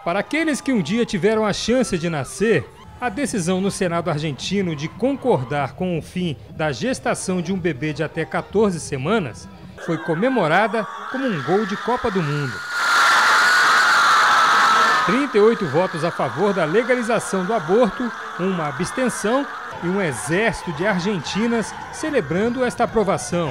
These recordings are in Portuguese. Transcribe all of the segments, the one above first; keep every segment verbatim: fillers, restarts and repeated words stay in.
Para aqueles que um dia tiveram a chance de nascer, a decisão no Senado argentino de concordar com o fim da gestação de um bebê de até quatorze semanas foi comemorada como um gol de Copa do Mundo. trinta e oito votos a favor da legalização do aborto, uma abstenção e um exército de argentinas celebrando esta aprovação.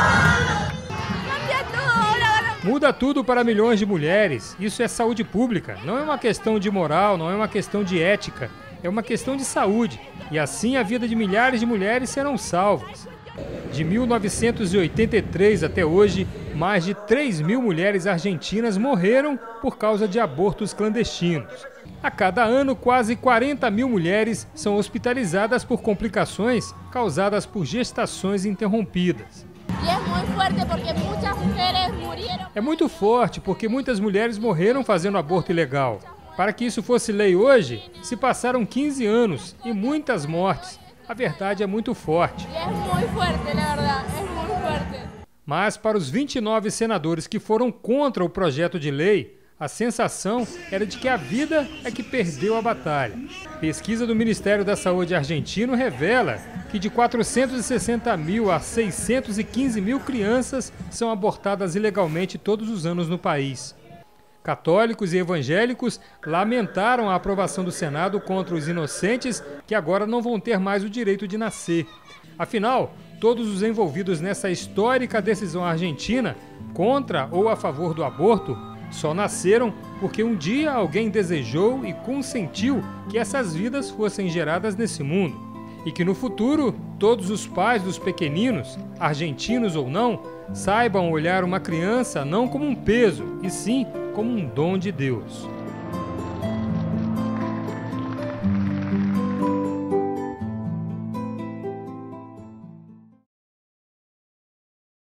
Muda tudo para milhões de mulheres. Isso é saúde pública. Não é uma questão de moral, não é uma questão de ética. É uma questão de saúde. E assim a vida de milhares de mulheres serão salvas. De mil novecentos e oitenta e três até hoje, mais de três mil mulheres argentinas morreram por causa de abortos clandestinos. A cada ano, quase quarenta mil mulheres são hospitalizadas por complicações causadas por gestações interrompidas. É muito forte porque muitas mulheres morreram fazendo aborto ilegal. Para que isso fosse lei hoje, se passaram quinze anos e muitas mortes. A verdade é muito forte. Mas para os vinte e nove senadores que foram contra o projeto de lei, a sensação era de que a vida é que perdeu a batalha. Pesquisa do Ministério da Saúde argentino revela que de quatrocentos e sessenta mil a seiscentos e quinze mil crianças são abortadas ilegalmente todos os anos no país. Católicos e evangélicos lamentaram a aprovação do Senado contra os inocentes que agora não vão ter mais o direito de nascer. Afinal, todos os envolvidos nessa histórica decisão argentina, contra ou a favor do aborto, só nasceram porque um dia alguém desejou e consentiu que essas vidas fossem geradas nesse mundo. E que no futuro, todos os pais dos pequeninos, argentinos ou não, saibam olhar uma criança não como um peso, e sim como um dom de Deus.